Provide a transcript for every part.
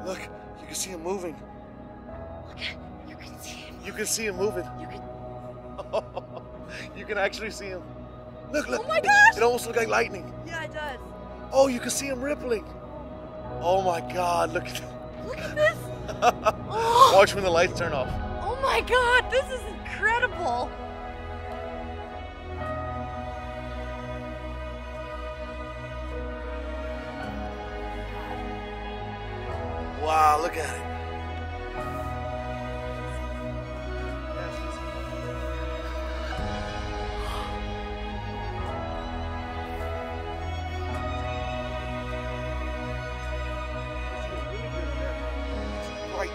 Look, you can see him moving. Look, you can see him. You can see him moving. You can. You can actually see him. Look, look. Oh my gosh! It almost looks like lightning. Yeah, it does. Oh, you can see him rippling. Oh my God, look at that. Look at this. Oh. Watch when the lights turn off. Oh my God, this is incredible. Wow, look at it. Right.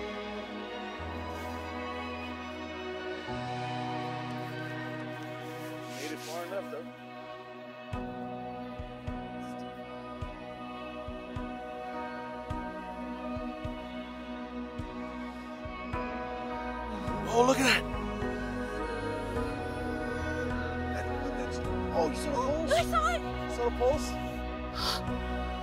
Made it far enough though. Oh, look at that. Oh, you saw the post? I saw it. You saw the post?